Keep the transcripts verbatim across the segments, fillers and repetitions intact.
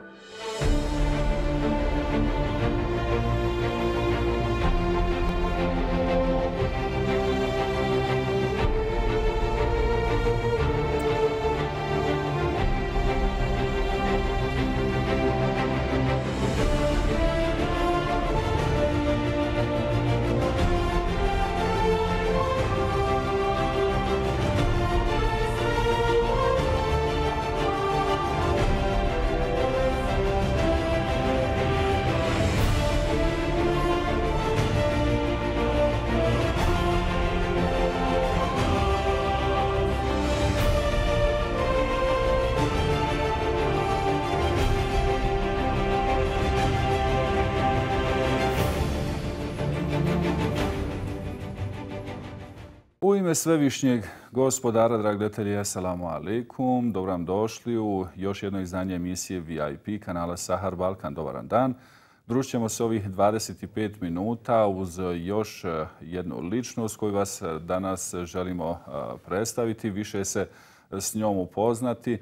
U ime Svevišnjeg gospodara, dragi gledatelji, assalamu alaikum. Dobro vam došli u još jedno izdanje emisije V I P kanala Sahar Balkan. Dobar dan. Družit ćemo se ovih dvadeset pet minuta uz još jednu ličnost koju vas danas želimo predstaviti, više se s njom upoznati.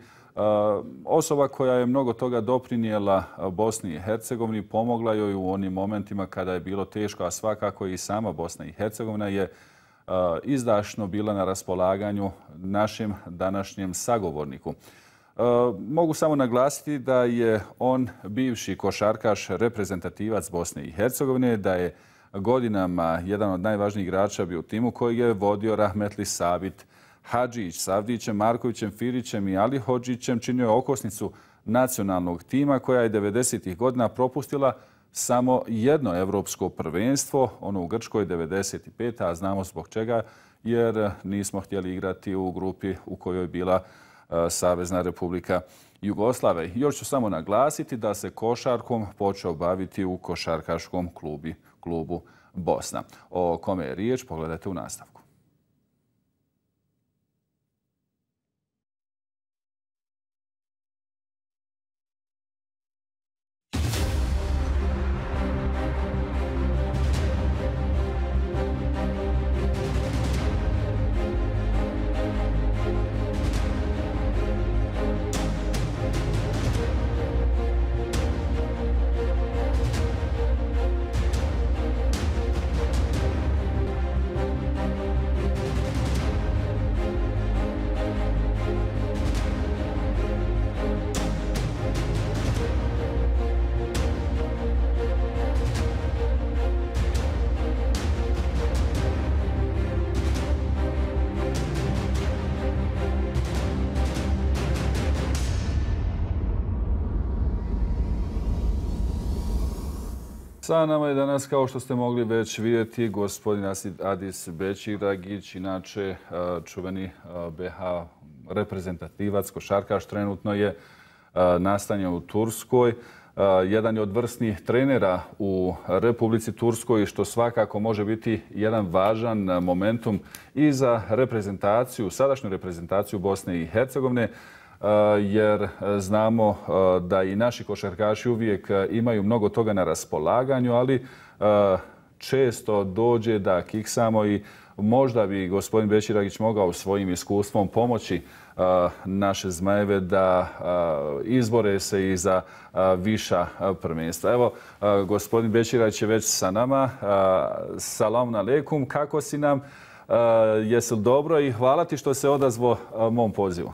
Osoba koja je mnogo toga doprinijela Bosni i Hercegovini, pomogla joj u onim momentima kada je bilo teško, a svakako i sama Bosna i Hercegovina je izdašno bila na raspolaganju našem današnjem sagovorniku. Mogu samo naglasiti da je on bivši košarkaš, reprezentativac Bosne i Hercegovine, da je godinama jedan od najvažnijih igrača bio u timu koji je vodio Rahmetli Sabit Hadžić, s Avdićem, Markovićem, Firićem i Ali Hodžićem činio je okosnicu nacionalnog tima koja je devedesetih godina propustila samo jedno evropsko prvenstvo, ono u Grčkoj devedeset pete. a znamo zbog čega, jer nismo htjeli igrati u grupi u kojoj je bila Savezna Republika Jugoslavije. Još ću samo naglasiti da se košarkom počeo baviti u košarkaškom klubi, klubu Bosna. O kome je riječ, pogledajte u nastavku. Sa nama je danas, kao što ste mogli već vidjeti, gospodin Adis Bećiragić, inače čuveni B H reprezentativac, košarkaš, trenutno je nastanjen u Turskoj. Jedan je od vrsnih trenera u Republici Turskoj, što svakako može biti jedan važan momentum i za reprezentaciju, sadašnju reprezentaciju Bosne i Hercegovine, jer znamo da i naši košarkaši uvijek imaju mnogo toga na raspolaganju, ali često dođe da kiksamo i možda bi gospodin Bećiragić mogao svojim iskustvom pomoći naše zmajeve da izbore se i za viša prvenstva. Evo, gospodin Bećiragić je već sa nama. Salam alejkum, kako si nam? Jesi li dobro i hvala ti što se odazvao mom pozivu.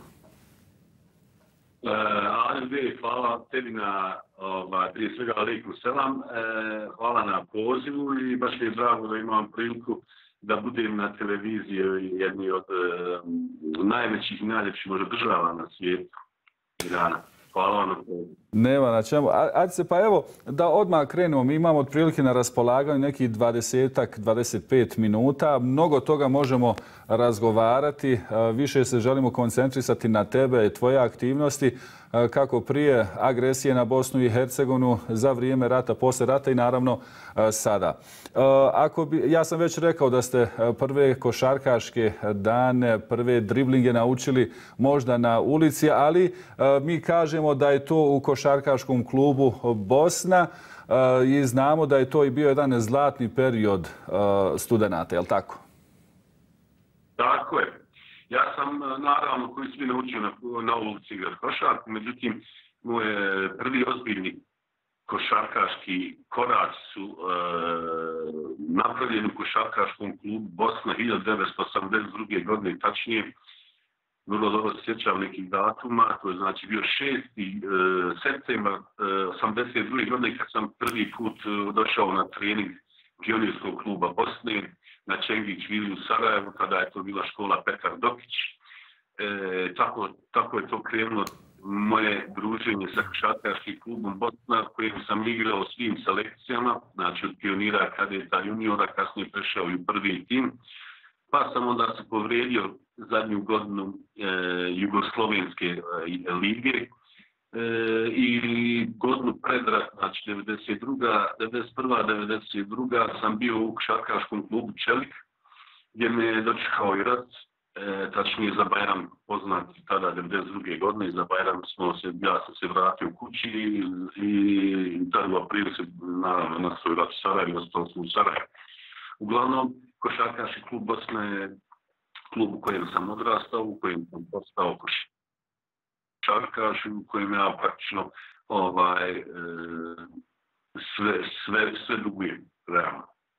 Adem Bey, hvala tebi na, ovaj, prije svega alejkum selam, hvala na pozivu i baš mi je drago da imam priliku da budem na televiziji jedni od najvećih i najljepših možda država na svijetu, Irana. Hvala vam na pozivu. Nema na čemu. Ajde se, pa evo, da odmah krenemo. Mi imamo otprilike na raspolaganju nekih dvadesetak, dvadeset pet minuta. Mnogo toga možemo razgovarati. Više se želimo koncentrisati na tebe i tvoje aktivnosti, kako prije agresije na Bosnu i Hercegovinu, za vrijeme rata, poslije rata i naravno sada. Ako bi, ja sam već rekao da ste prve košarkaške dane, prve driblinge naučili možda na ulici, ali mi kažemo da je to u košarkaškom klubu Bosna i znamo da je to i bio jedan zlatni period studenata, je li tako? Tako je. Ja sam, naravno, koji svi naučio na, na ulici igrati košarku, međutim, moj prvi ozbiljni košarkaški koraci su e, napravljeni u košarkaškom klubu Bosna hiljadu devetsto osamdeset druge. godine, tačnije, vrlo dobro se sjećam nekih datuma, to je znači bio šesti septembar osamdeset druge. godine kad sam prvi put došao na trening pionirskog kluba Bosne na Čengić Vili u Sarajevu, kada je to bila škola Petar Dokić. E, tako, tako je to krenulo moje druženje sa košarkaškim klubom Bosna, kojem sam igrao svim selekcijama, znači od pionira, kadeta, juniora, kasnije prešao i u prvi tim. Pa sam onda se povrijedio zadnju godinu e, Jugoslovenske e, lige e, i godinu predrat, znači devedeset druga. devedeset prva. devedeset druga. sam bio u košarkaškom klubu Čelik, gdje me je dočekao i rat. E, tačnije za Bajram poznat tada devedeset druge. godine, za Bajram smo se, ja sam se vratio kući i, i tada u aprilu se naravno na svoj rat u Sarajevu, ostalo smo u Sarajevu. Uglavnom, košarkaški klub Bosna je klub u kojem sam odrastao, u kojem sam postao košarkaš, u kojem ja praktično ovaj, e, sve, sve, sve dugujem, realno.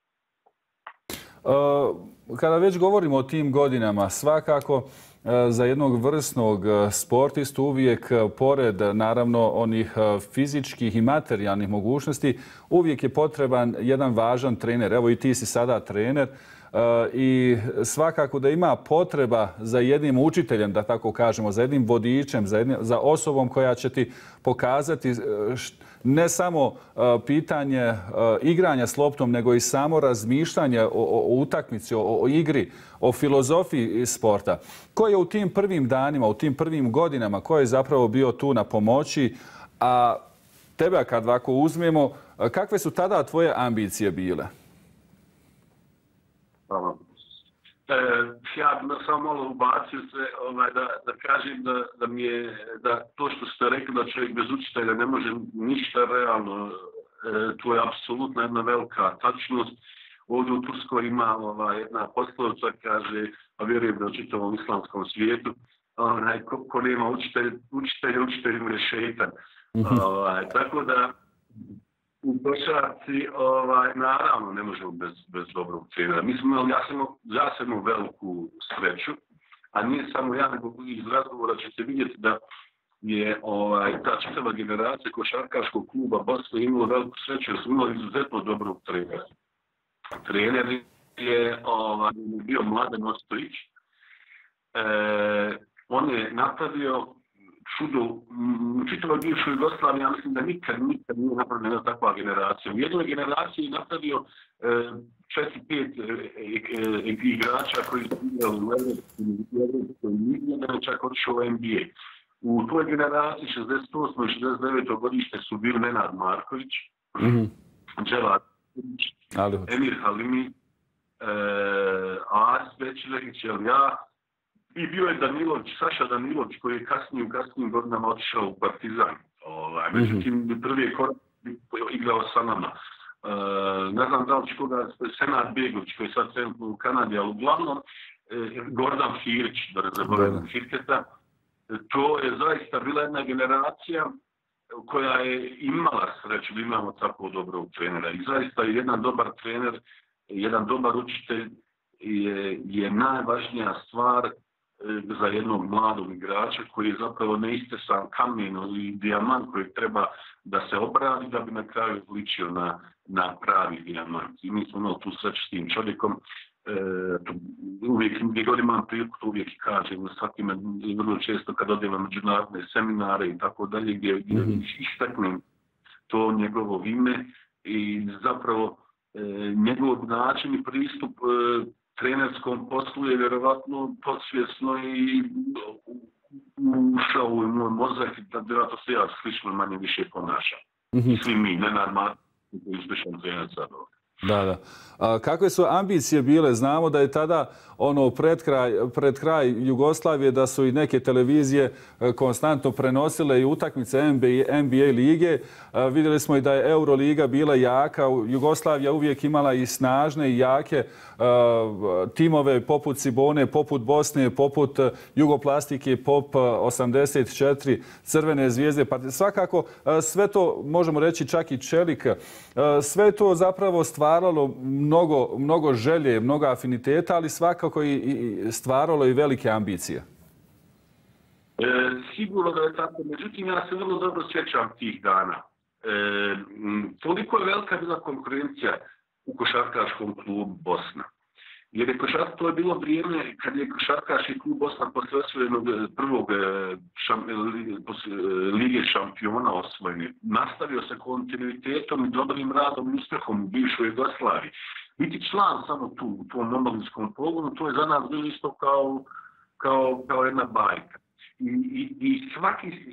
Kada već govorimo o tim godinama, svakako za jednog vrsnog sportistu uvijek, pored naravno onih fizičkih i materijalnih mogućnosti, uvijek je potreban jedan važan trener. Evo i ti si sada trener i svakako da ima potreba za jednim učiteljem, da tako kažemo, za jednim vodičem, za, jednim, za osobom koja će ti pokazati ne samo pitanje igranja s loptom, nego i samo razmišljanje o, o utakmici, o, o igri, o filozofiji sporta. Ko je u tim prvim danima, u tim prvim godinama, ko je zapravo bio tu na pomoći, a tebe kad ovako uzmemo, kakve su tada tvoje ambicije bile? Hvala. E, ja bih samo malo ubacio se ovaj, da, da kažem da, da mi je da to što ste rekli da čovjek bez učitelja ne može ništa realno, e, to je apsolutno jedna velika tačnost. Ovdje u Turskoj ima ovaj, jedna poslovica, kaže, a vjerujem da u čitavom islamskom svijetu, onaj, ko, ko nema učitelj, učitelj, učitelj mu je šeitan. Ovaj, tako da u košarci, ovaj, naravno, ne možemo bez, bez dobrog trenera. Mi smo imali, ja sam, ja sam imao veliku sreću, a nije samo ja, nego iz razgovora ćete vidjeti da je ovaj, ta čitava generacija košarkaškog kluba Bosne imala veliku sreću, jer smo imali izuzetno dobrog trenera. Trener je ovaj, bio Mladen Ostojić. E, on je napravio čudo u čitavoj bivšoj Jugoslaviji, ja mislim da nikad, nikad nije napravljena takva generacija. U jednoj generaciji je napravio e, četiri pet e, e, e, igrača koji su igrali u Evropskoj ligi, da je čak otišao u N B A. U toj generaciji šezdeset osmo i šezdeset deveto godište su bili Nenad Marković, mm-hmm. Dželat Emir Halimi, e, Aris Bečilegić, ja, i bio je Danilović, Saša Danilović, koji je kasnije u kasnijim godinama otišao u Partizan. Ovaj, međutim, prvi je korak igrao sa nama. E, ne znam da li će koga, Senad Begović, koji je sad trenutno u Kanadi, ali uglavnom e, Gordan Firić, da ne zaboravim Firketa. To je zaista bila jedna generacija koja je imala sreću da imamo tako dobrog trenera. I zaista je jedan dobar trener, jedan dobar učitelj je, je najvažnija stvar za jednog mladog igrača koji je zapravo neistesan kamen ili dijamant koji treba da se obrani da bi na kraju ličio na, na pravi dijamant. I mi smo imali tu sreću s tim čovjekom. E, to, uvijek, gdje god imam priliku, to uvijek kažem, svakim vrlo često kad odem na međunarodne seminare i tako dalje, gdje, gdje mm-hmm. istaknem to njegovo ime i zapravo e, njegov način i pristup e, trenerskom poslu je vjerovatno podsvjesno i ušao u moj mozak da vjerojatno se ja slično manje više ponašam. Mm-hmm. Svi mi, ne normalno, uspješan trener sad ovdje. Da, da. A kakve su ambicije bile? Znamo da je tada ono pred kraj, pred kraj Jugoslavije da su i neke televizije konstantno prenosile i utakmice N B A lige. A, vidjeli smo i da je Euroliga bila jaka. Jugoslavija uvijek imala i snažne i jake a, timove poput Cibone, poput Bosne, poput Jugoplastike, Pop osamdeset četiri, Crvene zvijezde. Pa svakako a, sve to, možemo reći čak i Čelik, a, sve to zapravo stvaralo mnogo, mnogo želje, mnogo afiniteta, ali svakako i, i stvaralo i velike ambicije. E, sigurno da je tako. Međutim, ja se vrlo dobro sjećam tih dana. E, toliko je velika bila konkurencija u košarkaškom klubu Bosna. Jer je košarka, to je bilo vrijeme kad je košarkaški klub Bosna posle osvojenog prvog šam, lige šampiona osvojeni. Nastavio se kontinuitetom i dobrim radom i uspjehom u bivšoj Jugoslaviji. Biti član samo tu, u tom omladinskom pogonu, to je za nas bilo isto kao, kao, kao jedna bajka. I, i, i svaki e,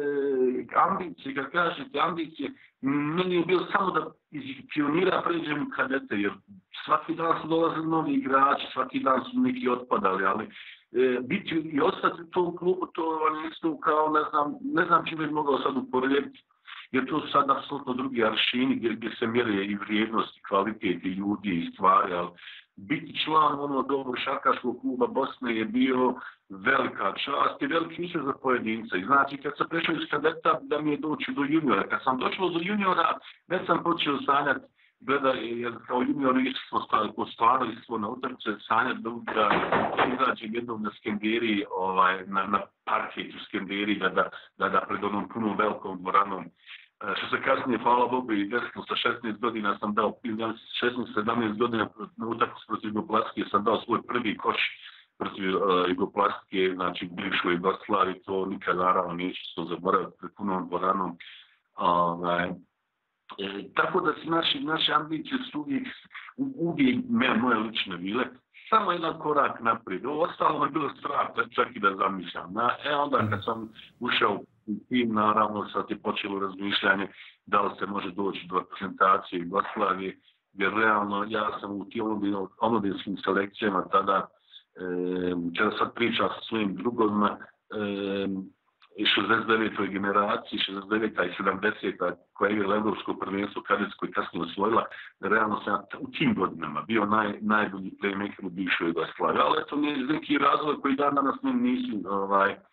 ambicije, kad kažete ambicije, meni je bilo samo da iz pionira pređem u kadete, jer svaki dan su dolazili novi igrači, svaki dan su neki otpadali, ali e, biti i ostati u tom klubu, to vam isto kao, ne znam, ne znam čime bi mogao sad uporediti, jer to su sad apsolutno drugi aršini gdje, gdje se mjere i vrijednosti, kvaliteti ljudi i stvari, ali biti član onog dobrog košarkaškog kluba Bosne je bio velika čast i veliki više za pojedinca. I znači, kad sam prešao iz kadeta, da mi je doći do juniora. Kad sam došao do juniora, već sam počeo sanjati, gleda, jer kao junior smo ostvarili smo na utrce, sanjati da, da izađem jednom na Skenderiji, ovaj, na, na parketu Skenderiji, da, da, da, da pred onom punom velikom dvoranom. Što se kasnije, hvala Bogu, i desno sa šesnaest godina sam dao, šesnaest sedamnaest godina na utakmicu protiv Jugoplastike sam dao svoj prvi koš protiv uh, Jugoplastike, znači bivšoj Jugoslaviji, to nikad naravno neću to zaboraviti pred punom dvoranom. Uh, e, tako da su naši, naše ambicije su uvijek, uvijek me, moje lične bile, samo jedan korak naprijed. Ovo ostalo mi je bilo strah, čak i da zamišljam. Na, e onda kad sam ušao u tim, naravno sad je počelo razmišljanje da li se može doći do reprezentacije Jugoslavije, jer realno ja sam u tim omladinskim selekcijama tada, e, kada sad pričam sa svojim drugovima, e, šezdeset devetoj generaciji, šezdeset deveta i sedamdeseta koja je bila Evropsko prvenstvo kadetsko i kasnije osvojila, realno sam u tim godinama bio naj, najbolji playmaker u bivšoj Jugoslaviji. Ali eto, neki razlog koji dan danas nisu, ovaj, e,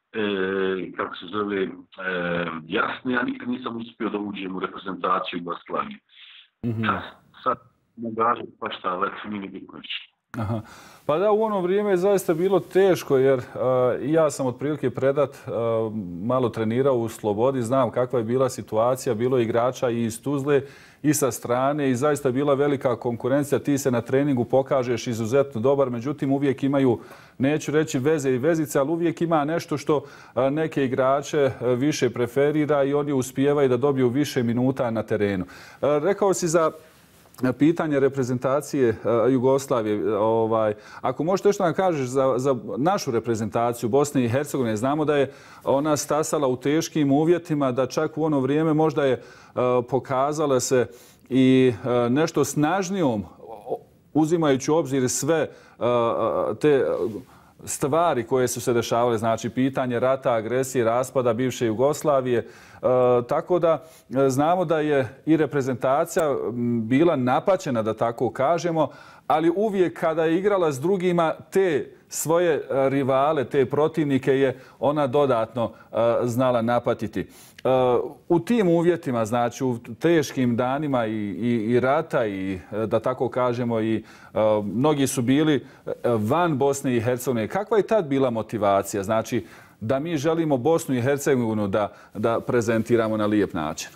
kako se zove, e, jasni, ja nikad nisam uspio da uđem u reprezentaciju Jugoslavije. Mm-hmm. Sad ne gažem pa šta, Leco Mini Biković. Aha. Pa da, u ono vrijeme je zaista bilo teško jer uh, ja sam otprilike predat uh, malo trenirao u Slobodi, znam kakva je bila situacija, bilo je igrača i iz Tuzle i sa strane i zaista je bila velika konkurencija, ti se na treningu pokažeš izuzetno dobar, međutim uvijek imaju, neću reći veze i vezice, ali uvijek ima nešto što uh, neke igrače uh, više preferira i oni uspijevaju da dobiju više minuta na terenu. Uh, rekao si za pitanje reprezentacije uh, Jugoslavije. Ovaj, ako možete što nam kažeš za, za našu reprezentaciju Bosne i Hercegovine, znamo da je ona stasala u teškim uvjetima, da čak u ono vrijeme možda je uh, pokazala se i uh, nešto snažnijom, uzimajući u obzir sve uh, te stvari koje su se dešavale, znači pitanje rata, agresije, raspada bivše Jugoslavije. E, tako da znamo da je i reprezentacija bila napaćena, da tako kažemo, ali uvijek kada je igrala s drugima, te svoje rivale, te protivnike je ona dodatno uh, znala napatiti. Uh, u tim uvjetima, znači u teškim danima i, i, i rata i da tako kažemo i uh, mnogi su bili van Bosne i Hercegovine. Kakva je tad bila motivacija? Znači da mi želimo Bosnu i Hercegovinu da, da prezentiramo na lijep način.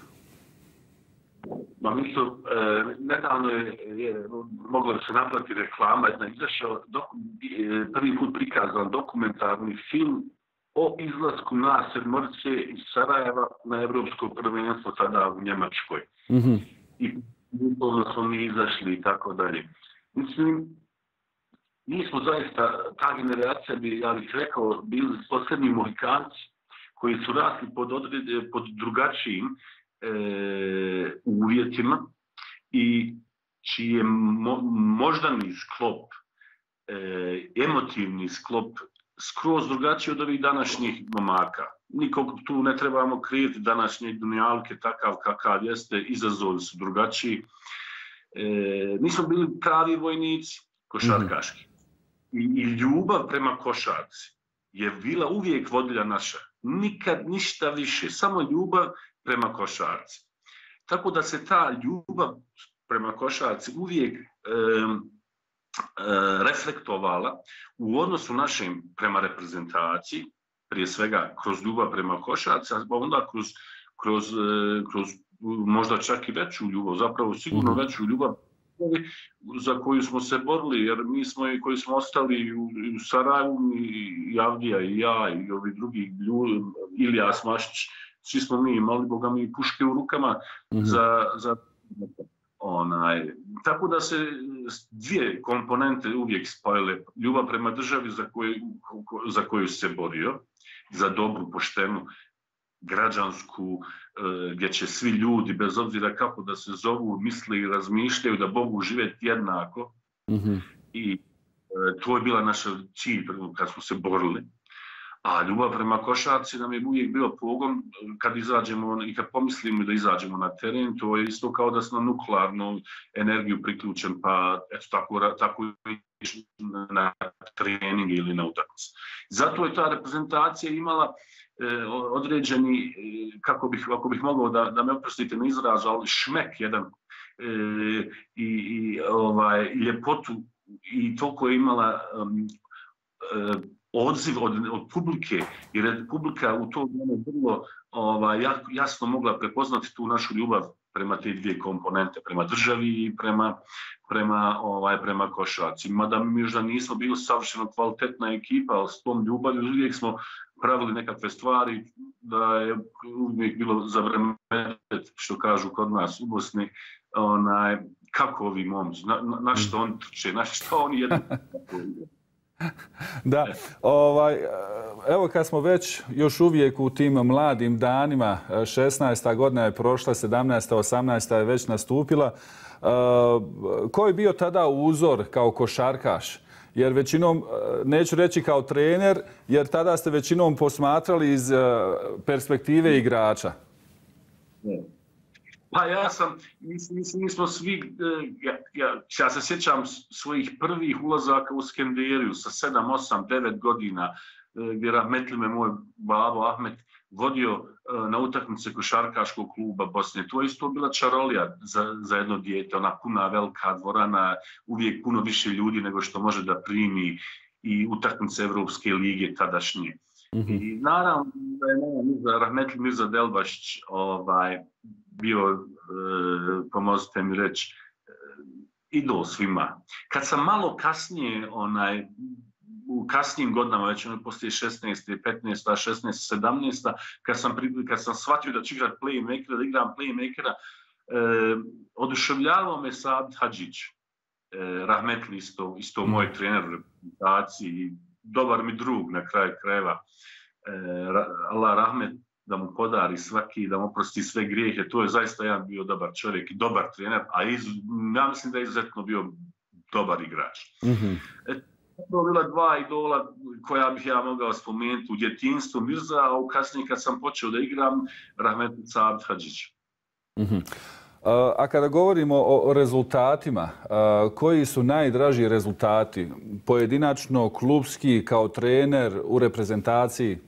Ma mi su, e, nedavno je, je moglo da se naplati reklama, je izašao doku, e, prvi put prikazan dokumentarni film o izlasku nas sedmorice iz Sarajeva na evropsko prvenstvo tada u Njemačkoj. Mm-hmm. I upoznao smo mi izašli i tako dalje. Mislim, mi smo zaista, ta generacija bi, ja bih rekao, bili posljednji Mohikanci koji su rasli pod, odred, pod drugačijim E, uvjetima i čiji je mo, moždani sklop, e, emotivni sklop skroz drugačiji od ovih današnjih momaka. Nikog tu ne trebamo kriviti, današnje dunjalke takav kakav jeste, izazovi su drugačiji. E, mi smo bili pravi vojnici košarkaški. I, i ljubav prema košarci je bila uvijek vodilja naša. Nikad ništa više, samo ljubav prema košarci. Tako da se ta ljubav prema košarci uvijek e, e, reflektovala u odnosu našem prema reprezentaciji, prije svega kroz ljubav prema košarci, a onda kroz, kroz, kroz možda čak i veću ljubav, zapravo sigurno veću ljubav za koju smo se borili, jer mi smo i koji smo ostali u, u Sarajevu, i Avdija i ja i ovi drugi ljudi, Ilija Smašić, svi smo mi imali, boga mi, puške u rukama mm-hmm. za, za onaj. Tako da se dvije komponente uvijek spojile. Ljubav prema državi za koju, za koju se borio, za dobru, poštenu, građansku, gdje će svi ljudi, bez obzira kako da se zovu, misle i razmišljaju da mogu živjeti jednako. Mm-hmm. I to je bila naša cilj kad smo se borili. A ljubav prema košarci nam je uvijek bio pogon kad izađemo i kad pomislimo da izađemo na teren, to je isto kao da smo na nuklearnu energiju priključen, pa eto tako, tako na trening ili na utakmicu. Zato je ta reprezentacija imala eh, određeni, kako bih, ako bih mogao da, da me oprostite na izrazu, ali šmek jedan eh, i, i ovaj, ljepotu i toliko je imala um, eh, odziv od, od publike, jer je publika u to vrijeme vrlo ovaj, jasno mogla prepoznati tu našu ljubav prema te dvije komponente, prema državi i prema, prema, ovaj, prema košarci. Mada mi možda nismo bili savršeno kvalitetna ekipa, ali s tom ljubavlju uvijek smo pravili nekakve stvari, da je uvijek bilo za vreme, što kažu kod nas u Bosni, onaj, kako ovi momci, na, na, na što oni trče, na što oni jedu. Da, ovaj, evo kad smo već još uvijek u tim mladim danima, šesnaesta godina je prošla, sedamnaesta, osamnaesta je već nastupila. Ko je bio tada uzor kao košarkaš? Jer većinom, neću reći kao trener, jer tada ste većinom posmatrali iz perspektive igrača. Ne. Pa ja sam, mislim, mi smo svi, ja, ja, ja se sjećam svojih prvih ulazaka u Skenderiju sa sedam, osam, devet godina, gdje rahmetli me moj babo Ahmet vodio na utakmice košarkaškog kluba Bosne. To je isto bila čarolija za, za jedno dijete, ona puna velika dvorana, uvijek puno više ljudi nego što može da primi i utakmice Evropske lige tadašnje. Mm-hmm. I naravno da je Mirza, rahmetli Mirza Delbašić ovaj, bio, e, pomozite mi reći, e, idol svima. Kad sam malo kasnije, onaj, u kasnijim godinama, već ono poslije šesnaeste, petnaeste, šesnaeste, sedamnaeste, kad sam, kad sam shvatio da ću igrati playmakera, da igram playmakera, e, oduševljavao me Saad Hadžić, e, rahmetli isto, isto mm. moj trener u reprezentaciji, dobar mi drug na kraju krajeva. E, Allah rahmet da mu podari svaki, da mu oprosti sve grijehe. To je zaista jedan bio dobar čovjek i dobar trener, a iz, ja mislim da je izuzetno bio dobar igrač. Mm-hmm. E, to je bila dva idola koja bih ja mogao spomenuti u djetinjstvu Mirza, a u kasnije kad sam počeo da igram, rahmet Saad Hadžić. Mm-hmm. A kada govorimo o rezultatima, koji su najdraži rezultati? Pojedinačno, klubski, kao trener, u reprezentaciji?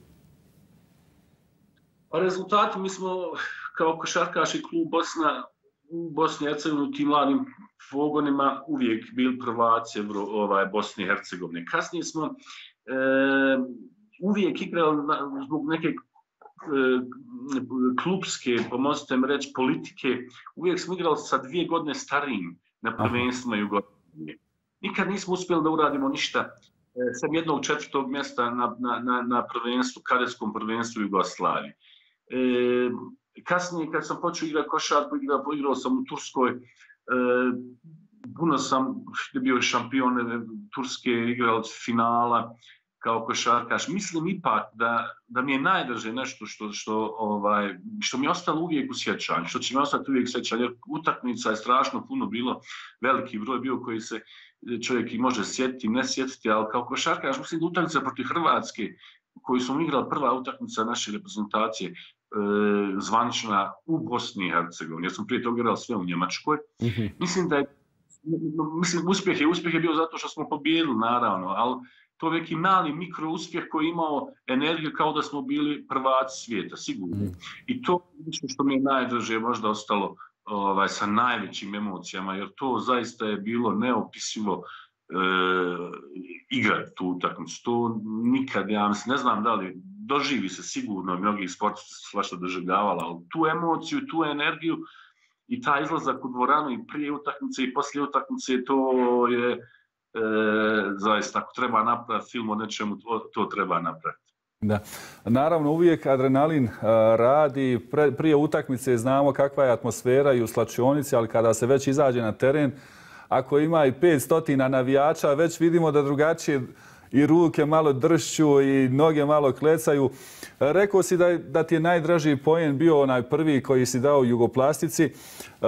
Rezultati, mi smo kao košarkaški klub Bosna, u Bosni i Hercegovini u tim mladim pogonima uvijek bili prvaci ovaj, Bosne i Hercegovine. Kasnije smo e, uvijek igrali zbog neke klubske, pomozite mi reći, politike, uvijek smo igrali sa dvije godine starijim na prvenstvima Jugoslavije. Nikad nismo uspjeli da uradimo ništa sam jednog četvrtog mjesta na, na, na, na prvenstvu, kadetskom prvenstvu Jugoslavije. E, kasnije, kad sam počeo igrati košarku, igrao, igrao sam u Turskoj, e, puno sam bio šampion Turske, igrao finala, kao košarkaš. Mislim ipak da, da mi je najdraže nešto što, što, ovaj, što mi je ostalo uvijek u sjećanju, što će mi ostati uvijek u sjećanju, jer utakmica je strašno puno bilo, veliki broj bio koji se čovjek i može sjetiti, ne sjetiti, ali kao košarkaš, mislim da utakmica protiv Hrvatske, koju smo igrali, prva utakmica naše reprezentacije, zvanična u Bosni i Hercegovini. Ja sam prije toga igrao sve u Njemačkoj. Mm-hmm. Mislim da je, mislim, uspjeh je, uspjeh je bio zato što smo pobijedili, naravno, ali to je neki mali mikro uspjeh koji je imao energiju kao da smo bili prvaci svijeta, sigurno. Mm. I to je nešto što mi je najdraže možda ostalo ovaj, sa najvećim emocijama, jer to zaista je bilo neopisivo e, igrati tu utakmicu. To nikad, ja mislim, ne znam da li doživi se sigurno, mnogi sportisti su svašta doživljavali, ali tu emociju, tu energiju i taj izlazak u dvoranu i prije utakmice i poslije utakmice, to je e, zaista, ako treba napraviti film o nečemu, to, to treba napraviti. Da. Naravno, uvijek adrenalin uh, radi. Pre, prije utakmice znamo kakva je atmosfera i u slačionici, ali kada se već izađe na teren, ako ima i petsto navijača, već vidimo da drugačije i ruke malo dršću i noge malo klecaju. Rekao si da, da ti je najdraži poen bio onaj prvi koji si dao u Jugoplastici. E,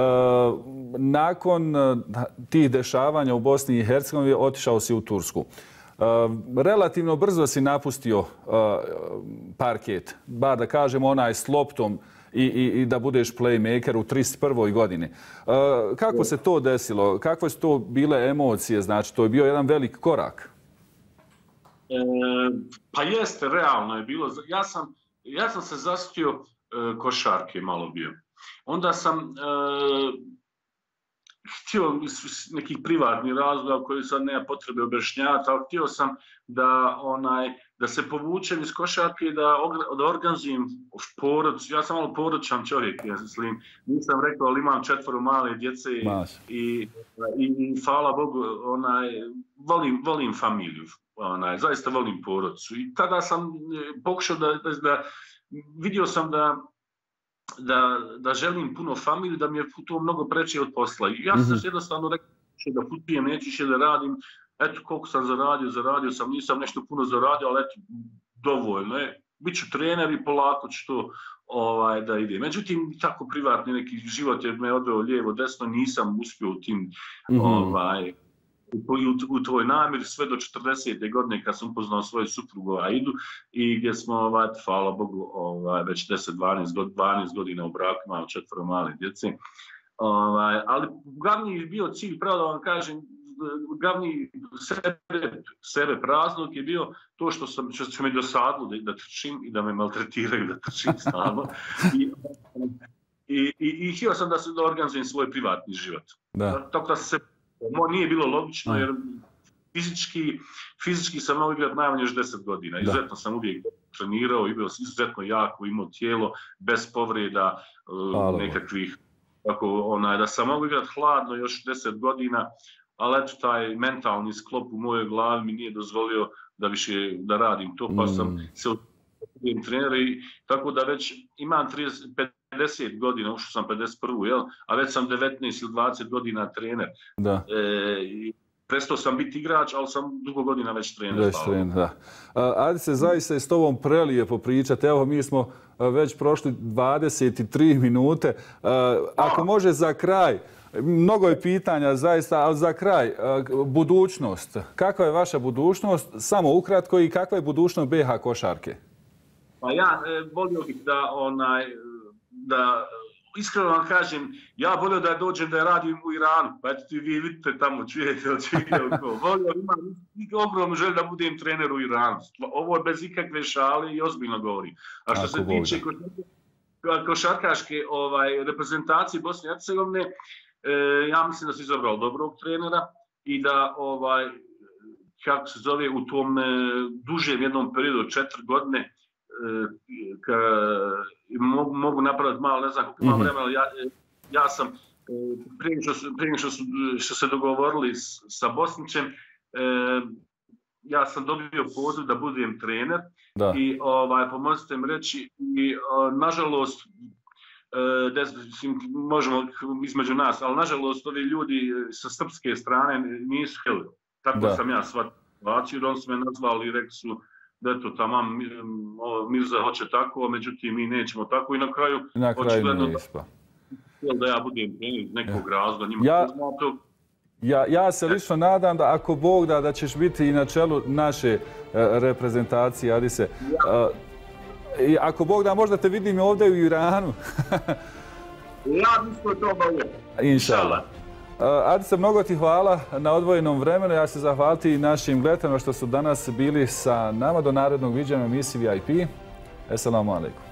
nakon tih dešavanja u Bosni i Hercegovini otišao si u Tursku. E, relativno brzo si napustio e, parket, bar da kažemo onaj s loptom i, i, i da budeš playmaker u trideset prvoj godini. E, kako se to desilo? Kakve su to bile emocije? Znači, to je bio jedan velik korak. E, pa jeste, realno je bilo. Ja sam, ja sam se zasitio e, košarke malo bio. Onda sam e, htio nekih privatnih razloga koji sad nema potrebe objašnjavati, ali htio sam da, onaj, da se povučem iz košarke i da, da organizujem porodicu. Ja sam malo porodičan čovjek, ja mislim. Nisam rekao, ali imam četvoro male djece i, i, i, i hvala Bogu, onaj, volim, volim familiju. Onaj, zaista volim porodicu. I tada sam pokušao da, da, da vidio sam da, da, da želim puno familiju, da mi je to mnogo preče od posla. I ja sam mm-hmm. jednostavno rekao da putujem, neću še da radim. Eto koliko sam zaradio, zaradio sam, nisam nešto puno zaradio, ali eto, dovoljno je. Biću trener i polako ću to ovaj, da ide. Međutim, tako privatni neki život je me odveo lijevo, desno, nisam uspio u tim mm-hmm. ovaj, U, u tvoj namjer sve do četrdesete godine kad sam upoznao svoju suprugu Aidu i gdje smo, ovaj, hvala Bogu, ovaj, već deset dvanaest godina u braku, imamo četvoro male djece. Ovaj, ali glavni je bio cilj, pravo da vam kažem, glavni sebe, sebe praznog je bio to što sam, što će me dosadilo da, da trčim i da me maltretiraju da trčim stalno. I, i, i, i htio sam da se da organizujem svoj privatni život. Da. Tako da se Mo nije bilo logično jer fizički, fizički sam mogao igrati najmanje još deset godina. Izuzetno sam uvijek trenirao i bio izuzetno jako, imao tijelo, bez povreda, uh, nekakvih, tako, onaj, da sam mogao igrati hladno još deset godina, ali eto taj mentalni sklop u mojoj glavi mi nije dozvolio da više da radim to, pa sam mm. se uvijem trener i tako da već imam trideset, pedeset godina, ušao sam pedeset prvu, jel? A već sam devetnaest ili dvadeset godina trener. Da. E, prestao sam biti igrač, ali sam dugo godina već trener. Već trener, da. Ajde se zaista s tobom prelijepo pričati. Evo, mi smo već prošli dvadeset tri minute. Ako može za kraj, mnogo je pitanja zaista, ali za kraj, budućnost. Kakva je vaša budućnost? Samo ukratko i kakva je budućnost B H košarke? Pa ja e, volio bih da onaj da iskreno vam kažem, ja volio da dođem da radim u Iranu, pa eto vi vidite tamo, čujete od čujete oko. Volio imam ogromnu želju da budem trener u Iranu. Ovo je bez ikakve šale i ozbiljno govorim. A što se tiče košarkaške ovaj, reprezentacije Bosne i Hercegovine, e, ja mislim da se izabrao dobrog trenera i da ovaj, kako se zove, u tom e, dužem jednom periodu od četiri godine Ka, mogu, mogu napraviti malo, ne znam koliko malo vremena, ja, ja sam prije što, prije što, su, što se dogovorili s, sa Bosnićem, eh, ja sam dobio poziv da budem trener da. I ovaj, pomozite mi reći, i, o, nažalost, eh, des, možemo između nas, ali nažalost ovi ljudi sa srpske strane nisu htjeli, tako da. Sam ja shvatio. situaciju, jer oni su me nazvali i rekli su da eto tamam Mirza hoće tako, međutim mi nećemo tako i na kraju na kraju očigledno nije ispao. Da ja budem trener nekog razloga, njima ja, poznato. Ja, ja se lično nadam da ako Bog da, da ćeš biti i na čelu naše uh, reprezentacije, Adise. Uh, i ako Bog da, možda te vidim ovdje u Iranu. Ja mislim to bolje. Inšallah. Uh, Adise, mnogo ti hvala na odvojenom vremenu. Ja se zahvaliti i našim gledateljima što su danas bili sa nama. Do narednog viđenja u emisiji V I P. Esselamu alaikum.